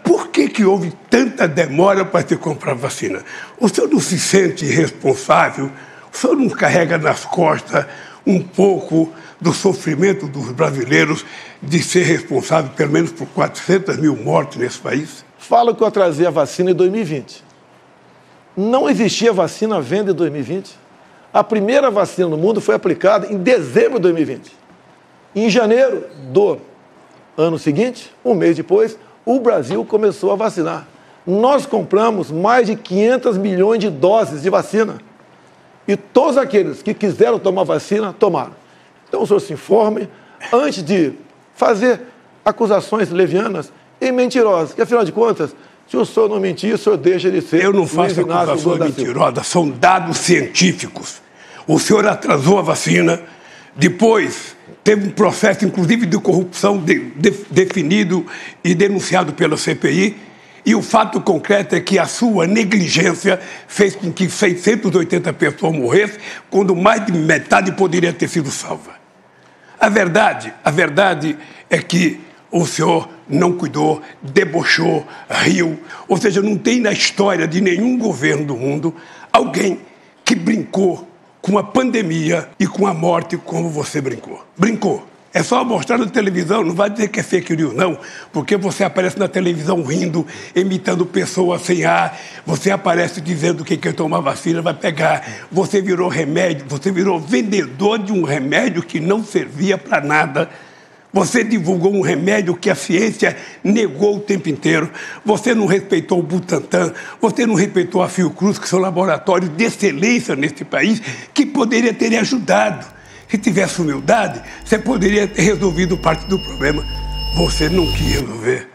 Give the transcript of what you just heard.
por que houve tanta demora para se comprar vacina? O senhor não se sente responsável? O senhor não carrega nas costas um pouco do sofrimento dos brasileiros de ser responsável, pelo menos, por 400 mil mortes nesse país? Falo que eu atrasei a vacina em 2020. Não existia vacina à venda em 2020. A primeira vacina no mundo foi aplicada em dezembro de 2020. Em janeiro do ano seguinte, um mês depois, o Brasil começou a vacinar. Nós compramos mais de 500 milhões de doses de vacina. E todos aqueles que quiseram tomar vacina, tomaram. Então o senhor se informe antes de fazer acusações levianas e mentirosas. Que, afinal de contas, se o senhor não mentir, o senhor deixa de ser... Eu não faço acusações mentirosas, são dados científicos. O senhor atrasou a vacina, depois teve um processo, inclusive, de corrupção definido e denunciado pela CPI, e o fato concreto é que a sua negligência fez com que 680 pessoas morressem, quando mais de metade poderia ter sido salva. A verdade é que o senhor não cuidou, debochou, riu. Ou seja, não tem na história de nenhum governo do mundo alguém que brincou com a pandemia e com a morte como você brincou. Brincou. É só mostrar na televisão, não vai dizer que é fake news, não, porque você aparece na televisão rindo, imitando pessoas sem ar, você aparece dizendo que quem tomar vacina vai pegar, você virou remédio, você virou vendedor de um remédio que não servia para nada. Você divulgou um remédio que a ciência negou o tempo inteiro. Você não respeitou o Butantan, você não respeitou a Fiocruz, que são laboratórios de excelência nesse país, que poderia ter ajudado. Se tivesse humildade, você poderia ter resolvido parte do problema. Você não quis resolver.